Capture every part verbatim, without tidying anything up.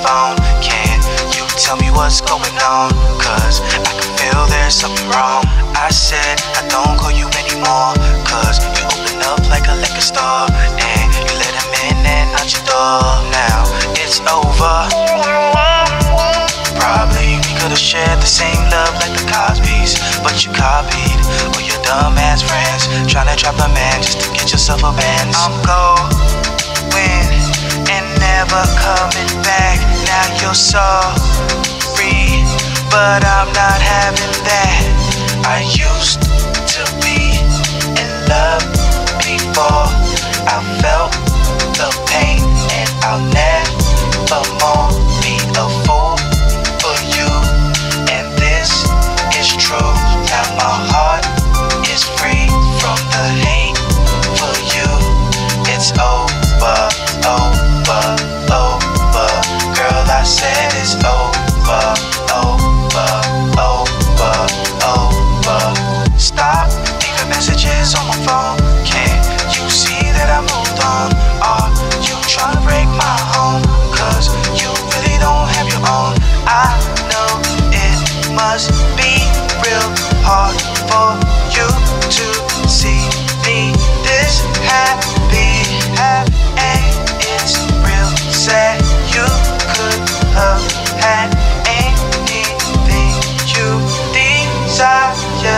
phone. Can you tell me what's going on? Cause I can feel there's something wrong. I said I don't call you anymore, cause you open up like a liquor store, and you let him in and out your door. Now it's over. Probably we could've shared the same love like the Cosbys, but you copied all your dumbass friends, tryna trap a man just to get yourself a Benz. I'm going and never coming back. Now you're sorry, but I'm not having that. I used to be in love before I felt the pain, and I'll never more be a fool for you. And this is true. Now my heart is free from the hate for you. It's over, over, over. Girl, I said it's over, over, over, over. Stop leaving messages on my phone. Can't you see that I moved on? Are you trying to break my home? Cause you really don't have your own. I know it must be real hard for you to see me this happy, and it's real sad. You could have had anything you desire.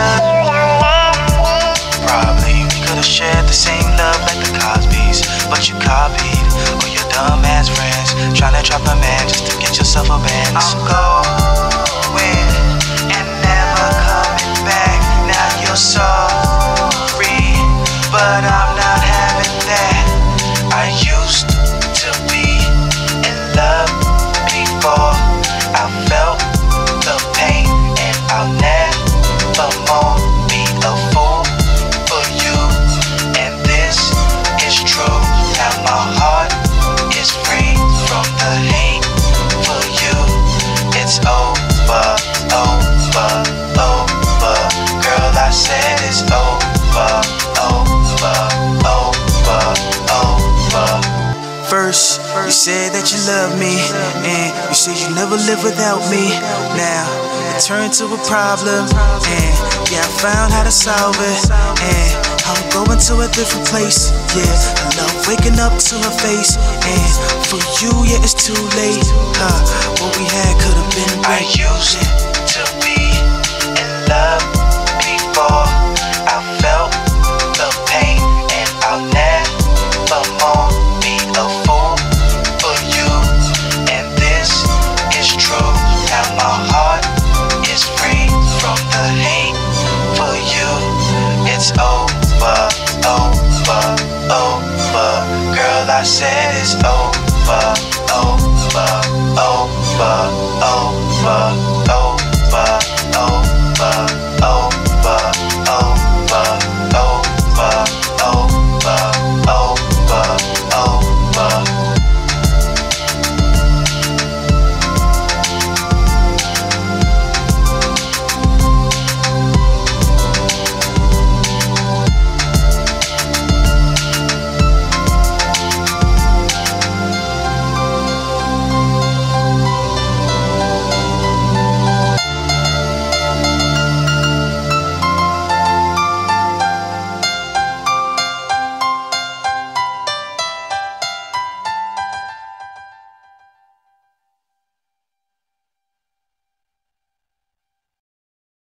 Probably we could've shared the same love like the Cosbys, but you copied all your dumbass friends, tryna trap a man just to get yourself a Benz. I'm going and never coming back. Now you're sorry, but I'm not having that. I used to be in love before I felt the pain, and I'll never more be a fool for you. And this is true. Now my heart is free from the hate for you. It's over, over, over. Girl, I said it's over, over, over, over. First, you said that you love me, and you said you never live without me. Now, it turned to a problem, and yeah, I found how to solve it. And I'm going to a different place. Yeah, I love waking up to her face, and for you, yeah, it's too late. Huh, what we had could've been great. I used to be in love before I felt the pain, and I'll never more be a fool for you. And this is true. Now my heart is free from the hate for you. It's over, over, over. Girl, I said it's over, over, over, over.